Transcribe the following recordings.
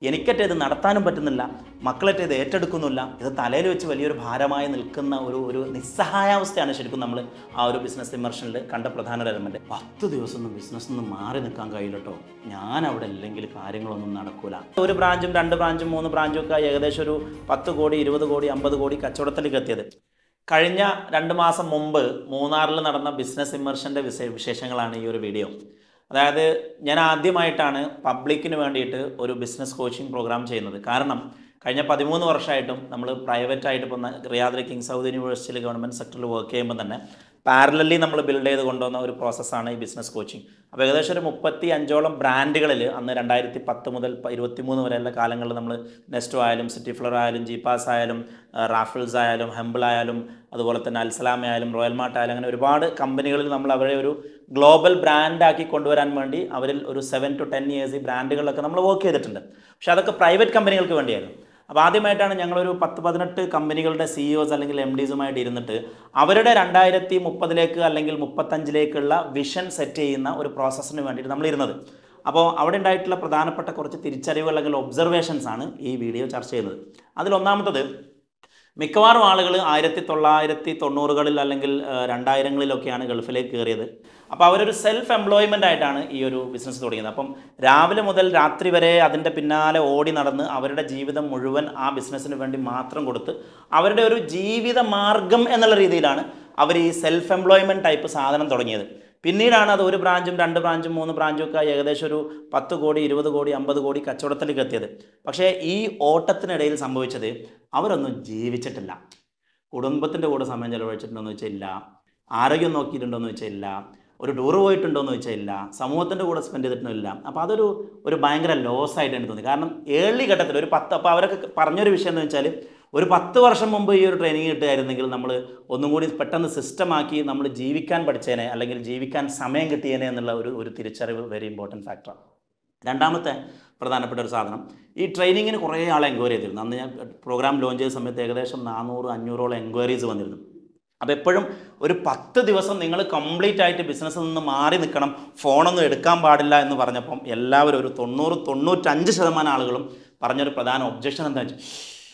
എനിക്കറ്റേ ഇത് നടത്താനും പറ്റുന്നില്ല, മക്കളറ്റേ ഇത് ഏറ്റെടുക്കുന്നില്ല. ഇത് തലയിൽ വെച്ച് വലിയൊരു ഭാരമായി നിൽക്കുന്ന ഒരു നിസ്സഹായാവസ്ഥയാണ് ശരിക്കും നമ്മൾ ആ ഒരു ബിസിനസ് ഇമ്മർഷനിൽ കണ്ട പ്രധാന എലമെൻറ്റ്. 10 ദിവസം ബിസിനസ്സിൽ നിന്ന് മാറി നിൽക്കാൻ കഴിയില്ല കേട്ടോ, ഞാൻ അവിടെ ഇല്ലെങ്കിൽ കാര്യങ്ങളൊന്നും നടക്കൂല. ഒരു ബ്രാഞ്ചും 2 ബ്രാഞ്ചും 3 ബ്രാഞ്ചും ഒക്കെ ഏകദേശം ഒരു 10 കോടി 20 കോടി 50 കോടി കച്ചവടത്തിലേക്ക് എത്തിയത്. കഴിഞ്ഞ 2 മാസം മുമ്പ് മൂന്നാറിൽ നടന്ന ബിസിനസ് ഇമ്മർഷൻ്റെ വിശേഷങ്ങളാണ് ഈ ഒരു വീഡിയോ. അതായത് ഞാൻ ആദ്യമായിട്ടാണ് പബ്ലിക്കിന് വേണ്ടിയിട്ട് ഒരു ബിസിനസ് കോച്ചിങ് പ്രോഗ്രാം ചെയ്യുന്നത്. കാരണം കഴിഞ്ഞ 13 വർഷമായിട്ടും നമ്മൾ പ്രൈവറ്റായിട്ട് ഇപ്പോൾ റിയാദിലെ കിങ് സൗദ് യൂണിവേഴ്സിറ്റിയിൽ ഗവൺമെൻറ് സെക്ടറിൽ വർക്ക് ചെയ്യുമ്പോൾ തന്നെ പാരലലി നമ്മൾ ബിൽഡ് ചെയ്ത് കൊണ്ടുവന്ന ഒരു പ്രോസസ്സാണ് ഈ ബിസിനസ് കോച്ചിങ്. അപ്പോൾ ഏകദേശം ഒരു 35ഓളം ബ്രാൻഡുകളിൽ അന്ന് 2010 മുതൽ 23 വരെയുള്ള കാലങ്ങളിൽ നമ്മൾ നെസ്റ്റോ ആയാലും സിറ്റി ഫ്ലവർ ആയാലും ജീപ്പാസ് ആയാലും റാഫിൾസ് ആയാലും ഹെമ്പിൾ ആയാലും അതുപോലെ തന്നെ അൽസലാമ ആയാലും റോയൽ മാർട്ട് ആയാലും അങ്ങനെ ഒരുപാട് കമ്പനികളിൽ നമ്മൾ അവരെ ഒരു ഗ്ലോബൽ ബ്രാൻഡാക്കി കൊണ്ടുവരാൻ വേണ്ടി അവരിൽ ഒരു 7 to 10 years ഈ ബ്രാൻഡുകളിലൊക്കെ നമ്മൾ വർക്ക് ചെയ്തിട്ടുണ്ട്. പക്ഷേ അതൊക്കെ പ്രൈവറ്റ് കമ്പനികൾക്ക് വേണ്ടിയായിരുന്നു. അപ്പോൾ ആദ്യമായിട്ടാണ് ഞങ്ങളൊരു 10-18 കമ്പനികളുടെ CEOs അല്ലെങ്കിൽ MDസുമായിട്ട് ഇരുന്നിട്ട് അവരുടെ 2030 അല്ലെങ്കിൽ 35 വിഷൻ സെറ്റ് ചെയ്യുന്ന ഒരു പ്രോസസ്സിന് വേണ്ടിയിട്ട് നമ്മൾ ഇരുന്നത്. അപ്പോൾ അവിടെ ഉണ്ടായിട്ടുള്ള പ്രധാനപ്പെട്ട കുറച്ച് തിരിച്ചറിവുകൾ അല്ലെങ്കിൽ ഒബ്സർവേഷൻസ് ആണ് ഈ വീഡിയോ ചർച്ച ചെയ്യുന്നത്. അതിലൊന്നാമത്തത്, മിക്കവാറും ആളുകൾ 1990കളിൽ അല്ലെങ്കിൽ 2000കളിലൊക്കെയാണ് ഗൾഫിലേക്ക് കയറിയത്. അപ്പോൾ അവരൊരു സെൽഫ് എംപ്ലോയ്മെൻ്റ് ആയിട്ടാണ് ഈ ഒരു ബിസിനസ് തുടങ്ങിയത്. അപ്പം രാവിലെ മുതൽ രാത്രി വരെ അതിൻ്റെ പിന്നാലെ ഓടി നടന്ന് അവരുടെ ജീവിതം മുഴുവൻ ആ ബിസിനസ്സിന് വേണ്ടി മാത്രം കൊടുത്ത് അവരുടെ ഒരു ജീവിത മാർഗം എന്നുള്ള രീതിയിലാണ് അവർ ഈ സെൽഫ് എംപ്ലോയ്മെൻറ്റ് ടൈപ്പ് സാധനം തുടങ്ങിയത്. പിന്നീടാണ് അത് 1 ബ്രാഞ്ചും 2 ബ്രാഞ്ചും 3 ബ്രാഞ്ചും ഒക്കെ ഏകദേശം ഒരു 10 കോടി 20 കോടി 50 കോടി കച്ചവടത്തിലേക്ക് എത്തിയത്. പക്ഷേ ഈ ഓട്ടത്തിനിടയിൽ സംഭവിച്ചത് അവരൊന്നും ജീവിച്ചിട്ടില്ല. കുടുംബത്തിൻ്റെ കൂടെ സമയം ചെലവഴിച്ചിട്ടുണ്ടോയെന്ന് വെച്ചാൽ ഇല്ല, ആരോഗ്യം നോക്കിയിട്ടുണ്ടോയെന്ന് വെച്ചാൽ ഇല്ല, ഒരു ടൂർ പോയിട്ടുണ്ടോയെന്ന് വെച്ചാൽ ഇല്ല, സമൂഹത്തിൻ്റെ കൂടെ സ്പെൻഡ് ചെയ്തിട്ടില്ല. അപ്പോൾ അതൊരു ഭയങ്കര ലോസ് ആയിട്ട് എനിക്ക് തോന്നി. കാരണം ഏർലി ഘട്ടത്തിൽ ഒരു 10, അപ്പോൾ അവരൊക്കെ പറഞ്ഞൊരു വിഷയം എന്ന് വെച്ചാൽ ഒരു 10 വർഷം മുമ്പ് ഈ ഒരു ട്രെയിനിങ് കിട്ടുകയായിരുന്നെങ്കിൽ നമ്മൾ ഒന്നും കൂടി പെട്ടെന്ന് സിസ്റ്റമാക്കി നമ്മൾ ജീവിക്കാൻ പഠിച്ചേനെ അല്ലെങ്കിൽ ജീവിക്കാൻ സമയം കിട്ടിയേനെ എന്നുള്ള ഒരു തിരിച്ചറിവ് വെരി ഇമ്പോർട്ടൻറ്റ് ഫാക്ടറാണ്. രണ്ടാമത്തെ പ്രധാനപ്പെട്ട ഒരു സാധനം, ഈ ട്രെയിനിങ്ങിന് കുറേ ആൾ എൻക്വയറി ചെയ്തിരുന്നു. അന്ന് ഞാൻ പ്രോഗ്രാം ലോഞ്ച് ചെയ്ത സമയത്ത് ഏകദേശം 400-500ഓളം എൻക്വയറീസ് വന്നിരുന്നു. അപ്പോൾ എപ്പോഴും ഒരു 10 ദിവസം നിങ്ങൾ കംപ്ലീറ്റ് ആയിട്ട് ബിസിനസ്സിൽ നിന്ന് മാറി നിൽക്കണം, ഫോണൊന്നും എടുക്കാൻ പാടില്ല എന്ന് പറഞ്ഞപ്പം എല്ലാവരും ഒരു 90-95% ആളുകളും പറഞ്ഞൊരു പ്രധാന ഒബ്ജക്ഷൻ എന്താ വെച്ചാൽ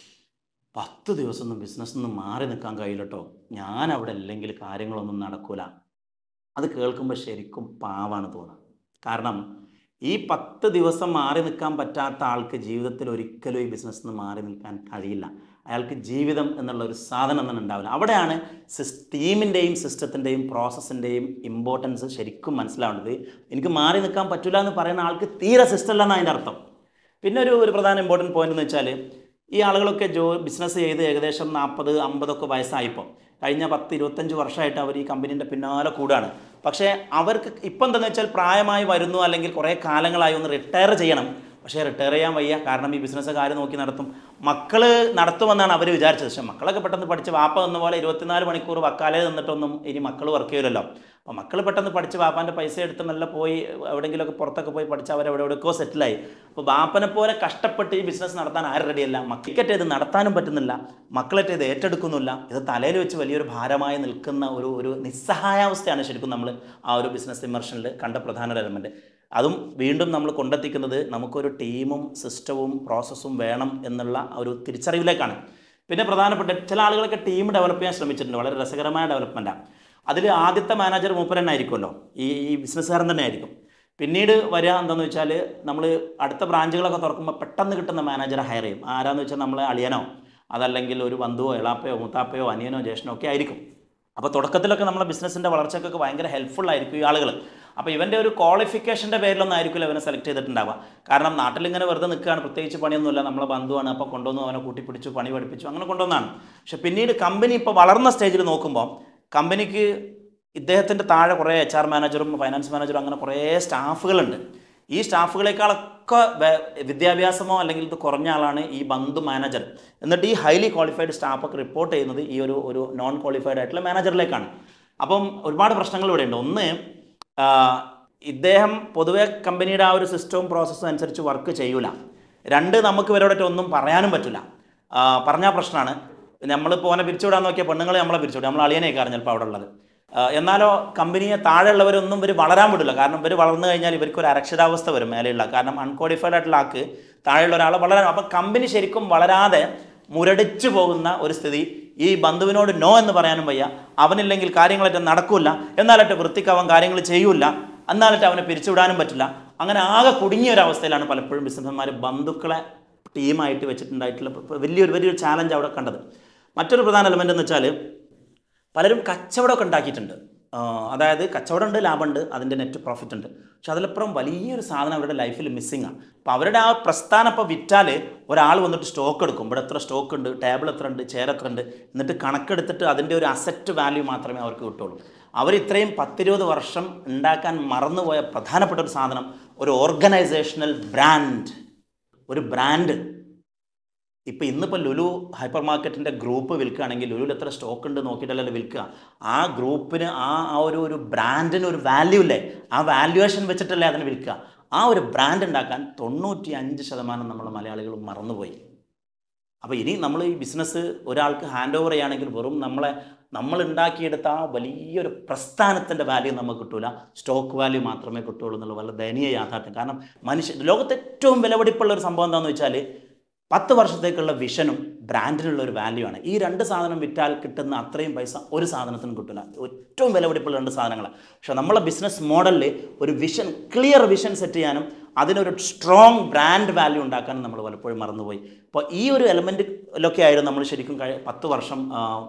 10 ദിവസം ബിസിനസ്സിൽ നിന്ന് മാറി നിൽക്കാൻ കഴിയില്ല കേട്ടോ, ഞാൻ അവിടെ ഇല്ലെങ്കിൽ കാര്യങ്ങളൊന്നും നടക്കൂല. അത് കേൾക്കുമ്പോൾ ശരിക്കും പാവാണ് തോന്നുക. കാരണം ഈ 10 ദിവസം മാറി നിൽക്കാൻ പറ്റാത്ത ആൾക്ക് ജീവിതത്തിൽ ഒരിക്കലും ഈ ബിസിനസ്സിൽ നിന്ന് മാറി നിൽക്കാൻ കഴിയില്ല. അയാൾക്ക് ജീവിതം എന്നുള്ള ഒരു സാധനം തന്നെ ഉണ്ടാവില്ല. അവിടെയാണ് ടീമിൻ്റെയും സിസ്റ്റത്തിൻ്റെയും പ്രോസസ്സിൻ്റെയും ഇമ്പോർട്ടൻസ് ശരിക്കും മനസ്സിലാവേണ്ടത്. എനിക്ക് മാറി നിൽക്കാൻ പറ്റില്ല എന്ന് പറയുന്ന ആൾക്ക് തീരെ സിസ്റ്റം അല്ലെന്നാണ് അതിൻ്റെ അർത്ഥം. പിന്നെ ഒരു പ്രധാന ഇമ്പോർട്ടൻറ്റ് പോയിന്റ് എന്ന് വെച്ചാൽ, ഈ ആളുകളൊക്കെ ബിസിനസ് ചെയ്ത് ഏകദേശം 40-50 ഒക്കെ വയസ്സായപ്പോൾ കഴിഞ്ഞ 10-25 വർഷമായിട്ട് അവർ ഈ കമ്പനീൻ്റെ പിന്നാലെ കൂടാണ്. പക്ഷേ അവർക്ക് ഇപ്പം എന്താണെന്ന് വെച്ചാൽ പ്രായമായി വരുന്നു അല്ലെങ്കിൽ കുറേ കാലങ്ങളായി ഒന്ന് റിട്ടയർ ചെയ്യണം. പക്ഷേ റിട്ടയർ ചെയ്യാൻ വയ്യ. കാരണം ഈ ബിസിനസ് കാര്യം നോക്കി നടത്തും, മക്കൾ നടത്തുമെന്നാണ് അവർ വിചാരിച്ചത്. പക്ഷേ മക്കളൊക്കെ പെട്ടെന്ന് പഠിച്ച് വാപ്പ എന്ന പോലെ 24 മണിക്കൂർ വക്കാലേ നിന്നിട്ടൊന്നും ഇനി മക്കൾ വർക്ക് ചെയ്യില്ലല്ലോ. അപ്പോൾ മക്കൾ പെട്ടെന്ന് പഠിച്ച് വാപ്പാൻ്റെ പൈസ എടുത്ത് നല്ല പോയി എവിടെയെങ്കിലുമൊക്കെ പുറത്തൊക്കെ പോയി പഠിച്ച് അവരെവിടെയൊക്കെ സെറ്റിലായി. അപ്പോൾ വാപ്പനെ പോലെ കഷ്ടപ്പെട്ട് ഈ ബിസിനസ് നടത്താൻ ആരും റെഡിയല്ല. മക്കൾക്കറ്റേ ഇത് നടത്താനും പറ്റുന്നില്ല, മക്കളറ്റേ ഇത് ഏറ്റെടുക്കുന്നില്ല. ഇത് തലയിൽ വെച്ച് വലിയൊരു ഭാരമായി നിൽക്കുന്ന ഒരു നിസ്സഹായാവസ്ഥയാണ് ശരിക്കും നമ്മൾ ആ ഒരു ബിസിനസ് ഇമ്മർഷനിൽ കണ്ട പ്രധാന എലമെൻറ്റ്. അതും വീണ്ടും നമ്മൾ കൊണ്ടെത്തിക്കുന്നത് നമുക്കൊരു ടീമും സിസ്റ്റവും പ്രോസസ്സും വേണം എന്നുള്ള ഒരു തിരിച്ചറിവിലേക്കാണ്. പിന്നെ പ്രധാനപ്പെട്ട ചില ആളുകളൊക്കെ ടീം ഡെവലപ്പ് ചെയ്യാൻ ശ്രമിച്ചിട്ടുണ്ട്. വളരെ രസകരമായ ഡെവലപ്മെൻറ്റാണ്. അതിൽ ആദ്യത്തെ മാനേജർ മൂപ്പർ തന്നെ ആയിരിക്കുമല്ലോ, ഈ ബിസിനസ്സുകാരൻ തന്നെ ആയിരിക്കും. പിന്നീട് വരിക എന്താണെന്ന് വെച്ചാൽ, നമ്മൾ അടുത്ത ബ്രാഞ്ചുകളൊക്കെ തുറക്കുമ്പോൾ പെട്ടെന്ന് കിട്ടുന്ന മാനേജറെ ഹയർ ചെയ്യും. ആരാന്ന് വെച്ചാൽ നമ്മളെ അളിയനോ അതല്ലെങ്കിൽ ഒരു ബന്ധുവോ എളാപ്പയോ മൂത്താപ്പയോ അനിയനോ ജ്യേഷ്ഠനോ ഒക്കെ ആയിരിക്കും. അപ്പോൾ തുടക്കത്തിലൊക്കെ നമ്മളെ ബിസിനസ്സിൻ്റെ വളർച്ചയ്ക്കൊക്കെ ഭയങ്കര ഹെൽപ്ഫുൾ ആയിരിക്കും ഈ ആളുകൾ. അപ്പോൾ ഇവൻ്റെ ഒരു ക്വാളിഫിക്കേഷൻ്റെ പേരിലൊന്നും ആയിരിക്കില്ല ഇവനെ സെലക്ട് ചെയ്തിട്ടുണ്ടാവുക. കാരണം നാട്ടിലിങ്ങനെ വെറുതെ നിൽക്കുകയാണ്, പ്രത്യേകിച്ച് പണിയൊന്നുമില്ല, നമ്മളെ ബന്ധുവാണ്, അപ്പോൾ കൊണ്ടുവന്നു അവനെ കൂട്ടിപ്പിടിച്ചു പണി പഠിപ്പിച്ചു അങ്ങനെ കൊണ്ടുവന്നാണ്. പക്ഷെ പിന്നീട് കമ്പനി ഇപ്പോൾ വളർന്ന സ്റ്റേജിൽ നോക്കുമ്പോൾ കമ്പനിക്ക് ഇദ്ദേഹത്തിൻ്റെ താഴെ കുറേ HR മാനേജറും ഫൈനാൻസ് മാനേജറും അങ്ങനെ കുറേ സ്റ്റാഫുകളുണ്ട്. ഈ സ്റ്റാഫുകളെക്കാളൊക്കെ വിദ്യാഭ്യാസമോ അല്ലെങ്കിൽ ഇത് കുറഞ്ഞ ആളാണ് ഈ ബന്ധു മാനേജർ. എന്നിട്ട് ഈ ഹൈലി ക്വാളിഫൈഡ് സ്റ്റാഫൊക്കെ റിപ്പോർട്ട് ചെയ്യുന്നത് ഈ ഒരു നോൺ ക്വാളിഫൈഡ് ആയിട്ടുള്ള മാനേജറിലേക്കാണ്. അപ്പം ഒരുപാട് പ്രശ്നങ്ങൾ ഇവിടെ ഉണ്ട്. ഒന്ന്, ഇദ്ദേഹം പൊതുവെ കമ്പനിയുടെ ആ ഒരു സിസ്റ്റവും പ്രോസസ്സും അനുസരിച്ച് വർക്ക് ചെയ്യൂല. 2, നമുക്ക് ഇവരോടൊക്കെ ഒന്നും പറയാനും പറ്റില്ല. പറഞ്ഞാൽ പ്രശ്നമാണ്. നമ്മളിപ്പോൾ ഓനെ പിരിച്ചുവിടാൻ നോക്കിയ പെണ്ണുങ്ങൾ നമ്മളെ പിരിച്ചുവിടും, നമ്മൾ അളിയനേക്കാണ് ചിലപ്പോൾ അവിടെ ഉള്ളത്. എന്നാലോ കമ്പനിയെ താഴെയുള്ളവരൊന്നും ഇവർ വളരാൻ വിടില്ല. കാരണം ഇവർ വളർന്നു കഴിഞ്ഞാൽ ഇവർക്ക് ഒരു അരക്ഷിതാവസ്ഥ വരും മേലെയുള്ള. കാരണം അൺക്വാളിഫൈഡ് ആയിട്ടുള്ള ആൾക്ക് താഴെയുള്ള ഒരാളെ വളരാൻ. അപ്പം കമ്പനി ശരിക്കും വളരാതെ മുരടിച്ചു പോകുന്ന ഒരു സ്ഥിതി. ഈ ബന്ധുവിനോട് നോ എന്ന് പറയാനും വയ്യ. അവനില്ലെങ്കിൽ കാര്യങ്ങളായിട്ട് നടക്കില്ല. എന്നാലിട്ട് വൃത്തിക്ക് അവൻ കാര്യങ്ങൾ ചെയ്യൂല. എന്നാലിട്ട് അവനെ പിരിച്ചുവിടാനും പറ്റില്ല. അങ്ങനെ ആകെ കുടുങ്ങിയ ഒരവസ്ഥയിലാണ് പലപ്പോഴും ബിസിനസ്മാർ ബന്ധുക്കളെ ടീമായിട്ട് വെച്ചിട്ടുണ്ടായിട്ടുള്ള വലിയൊരു ചാലഞ്ച് അവിടെ കണ്ടത്. മറ്റൊരു പ്രധാന എലമെൻ്റ് എന്ന് വെച്ചാൽ പലരും കച്ചവടമൊക്കെ ഉണ്ടാക്കിയിട്ടുണ്ട്. അതായത് കച്ചവടമുണ്ട്, ലാഭമുണ്ട്, അതിൻ്റെ നെറ്റ് പ്രോഫിറ്റ് ഉണ്ട്. പക്ഷെ അതിലപ്പുറം വലിയൊരു സാധനം അവരുടെ ലൈഫിൽ മിസ്സിങ് ആണ്. അപ്പോൾ അവരുടെ ആ പ്രസ്ഥാനം ഇപ്പോൾ വിറ്റാൽ ഒരാൾ വന്നിട്ട് സ്റ്റോക്ക് എടുക്കും. ഇവിടെ എത്ര സ്റ്റോക്ക് ഉണ്ട്, ടേബിൾ എത്ര ഉണ്ട്, ചെയർ എത്ര ഉണ്ട്, എന്നിട്ട് കണക്കെടുത്തിട്ട് അതിൻ്റെ ഒരു അസറ്റ് വാല്യൂ മാത്രമേ അവർക്ക് കിട്ടുള്ളൂ. അവർ ഇത്രയും 10-20 വർഷം ഉണ്ടാക്കാൻ മറന്നുപോയ പ്രധാനപ്പെട്ട ഒരു സാധനം, ഒരു ഓർഗനൈസേഷണൽ ബ്രാൻഡ്. ഒരു ബ്രാൻഡ്. ഇപ്പോൾ ഇന്നിപ്പോൾ ലുലു ഹൈപ്പർ മാർക്കറ്റിൻ്റെ ഗ്രൂപ്പ് വിൽക്കുകയാണെങ്കിൽ ലുലുവിൽ എത്ര സ്റ്റോക്ക് ഉണ്ട് നോക്കിയിട്ടല്ലല്ലോ വിൽക്കുക. ആ ഗ്രൂപ്പിന് ഒരു ബ്രാൻഡിന് ഒരു വാല്യൂ ഇല്ലേ, ആ വാല്യുവേഷൻ വെച്ചിട്ടല്ലേ അതിന് വിൽക്കുക. ആ ഒരു ബ്രാൻഡ് ഉണ്ടാക്കാൻ 95% നമ്മൾ മലയാളികൾ മറന്നുപോയി. അപ്പോൾ ഇനി നമ്മൾ ഈ ബിസിനസ് ഒരാൾക്ക് ഹാൻഡ് ഓവർ ചെയ്യുകയാണെങ്കിൽ വെറും നമ്മൾ ഉണ്ടാക്കിയെടുത്ത ആ വലിയൊരു പ്രസ്ഥാനത്തിൻ്റെ വാല്യൂ നമുക്ക് കിട്ടൂല, സ്റ്റോക്ക് വാല്യൂ മാത്രമേ കിട്ടുള്ളൂ എന്നുള്ള വളരെ ദയനീയ യാഥാർത്ഥ്യം. കാരണം ലോകത്തെ ഏറ്റവും വിലപിടിപ്പുള്ള ഒരു സംഭവം എന്താണെന്ന് വെച്ചാൽ 10 വർഷത്തേക്കുള്ള വിഷനും ബ്രാൻഡിനുള്ള ഒരു വാല്യൂ ആണ്. ഈ 2 സാധനം വിറ്റാൽ കിട്ടുന്ന അത്രയും പൈസ ഒരു സാധനത്തിനും കിട്ടില്ല. ഏറ്റവും വിലപിടിപ്പുള്ള 2 സാധനങ്ങളാണ്. പക്ഷേ നമ്മളെ ബിസിനസ് മോഡലിൽ ഒരു വിഷൻ, ക്ലിയർ വിഷൻ സെറ്റ് ചെയ്യാനും അതിനൊരു സ്ട്രോങ് ബ്രാൻഡ് വാല്യൂ ഉണ്ടാക്കാനും നമ്മൾ പലപ്പോഴും മറന്നുപോയി. അപ്പോൾ ഈ ഒരു എലമെൻറ്റിലൊക്കെ ആയിരുന്നു നമ്മൾ ശരിക്കും 10 വർഷം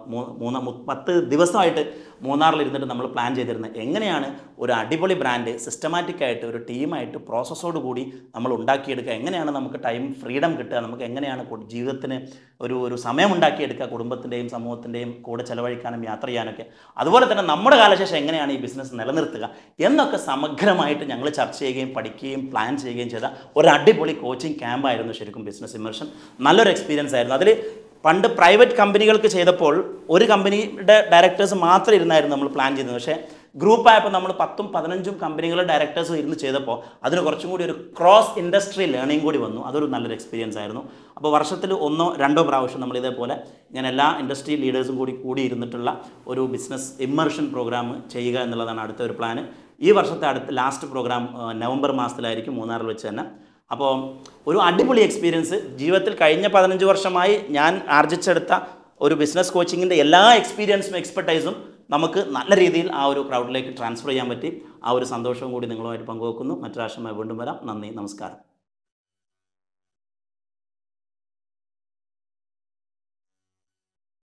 10 ദിവസമായിട്ട് മൂന്നാറിലിരുന്നിട്ട് നമ്മൾ പ്ലാൻ ചെയ്തിരുന്നത്. എങ്ങനെയാണ് ഒരു അടിപൊളി ബ്രാൻഡ് സിസ്റ്റമാറ്റിക്കായിട്ട് ഒരു ടീമായിട്ട് പ്രോസസ്സോട് കൂടി നമ്മൾ ഉണ്ടാക്കിയെടുക്കുക, എങ്ങനെയാണ് നമുക്ക് ടൈം ഫ്രീഡം കിട്ടുക, നമുക്ക് എങ്ങനെയാണ് ജീവിതത്തിന് ഒരു സമയം ഉണ്ടാക്കിയെടുക്കുക, കുടുംബത്തിൻ്റെയും സമൂഹത്തിൻ്റെയും കൂടെ ചിലവഴിക്കാനും യാത്ര ചെയ്യാനൊക്കെ. അതുപോലെ തന്നെ നമ്മുടെ കാലശേഷം എങ്ങനെയാണ് ഈ ബിസിനസ് നിലനിർത്തുക എന്നൊക്കെ സമഗ്രമായിട്ട് ഞങ്ങൾ ചർച്ച ചെയ്യുകയും പഠിക്കുകയും പ്ലാൻ ചെയ്യുകയും ചെയ്ത ഒരു അടിപൊളി കോച്ചിങ് ക്യാമ്പായിരുന്നു ശരിക്കും ബിസിനസ് ഇമ്മർഷൻ. നല്ലൊരു എക്സ്പീരിയൻസ് ആയിരുന്നു. അതിൽ പണ്ട് പ്രൈവറ്റ് കമ്പനികൾക്ക് ചെയ്തപ്പോൾ ഒരു കമ്പനിയുടെ ഡയറക്ടേഴ്സ് മാത്രം ഇരുന്നായിരുന്നു നമ്മൾ പ്ലാൻ ചെയ്തത്. പക്ഷേ ഗ്രൂപ്പായപ്പോൾ നമ്മൾ 10-15 കമ്പനികളുടെ ഡയറക്ടേഴ്സ് ഇരുന്ന് ചെയ്തപ്പോൾ അതിന് കുറച്ചും കൂടി ഒരു ക്രോസ് ഇൻഡസ്ട്രി ലേണിംഗ് കൂടി വന്നു. അതൊരു നല്ലൊരു എക്സ്പീരിയൻസ് ആയിരുന്നു. അപ്പോൾ വർഷത്തിൽ 1-2 പ്രാവശ്യം നമ്മൾ ഇതേപോലെ ഇങ്ങനെ എല്ലാ ഇൻഡസ്ട്രി ലീഡേഴ്സും കൂടി ഇരുന്നിട്ടുള്ള ഒരു ബിസിനസ് ഇമ്മർഷൻ പ്രോഗ്രാം ചെയ്യുക എന്നുള്ളതാണ് അടുത്ത ഒരു പ്ലാന്. ഈ വർഷത്തെ ലാസ്റ്റ് പ്രോഗ്രാം നവംബർ മാസത്തിലായിരിക്കും മൂന്നാറിൽ വെച്ച് തന്നെ. അപ്പോൾ ഒരു അടിപൊളി എക്സ്പീരിയൻസ്. ജീവിതത്തിൽ കഴിഞ്ഞ 15 വർഷമായി ഞാൻ ആർജിച്ചെടുത്ത ഒരു ബിസിനസ് കോച്ചിങ്ങിൻ്റെ എല്ലാ എക്സ്പീരിയൻസും എക്സ്പെർട്ടൈസും നമുക്ക് നല്ല രീതിയിൽ ആ ഒരു ക്രൗഡിലേക്ക് ട്രാൻസ്ഫർ ചെയ്യാൻ പറ്റി. ആ ഒരു സന്തോഷവും കൂടി നിങ്ങളുമായിട്ട് പങ്കുവെക്കുന്നു. മറ്റൊരാവശ്യമായി വീണ്ടും വരാം. നന്ദി, നമസ്കാരം.